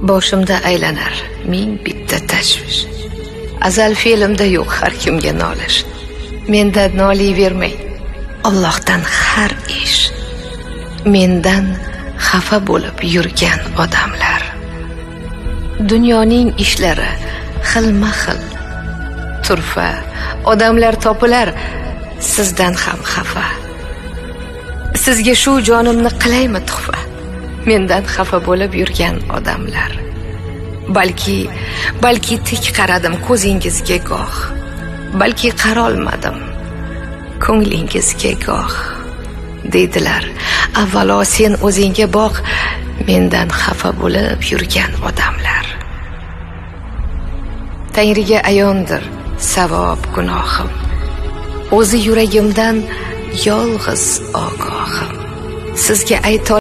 boshimda aylanar ming bitta tashvish. Azal fe'limda yo'q har kimga nolish. Mendan noliyvermang, Allohdan har ish. Mendan xafa bo'lib yurgan odamlar. Dunyoning ishlari xilma-xil. Turfa, odamlar topilar, sizdan ham xafa. Sizga shu jonimni qilaymi tuhfa? Mendan xafa bo'lib yurgan odamlar. Balki tik qaradim ko'zingizga goh. Balki qarolmadim ko'nglingizga goh. Deydilar, avvalo sen o'zingga boq, mendan xafa bo'lib yurgan odamlar. Tangriga ayondir savob gunohim. O'zi yuragimdan yolg'iz ogohim. Sizga aytol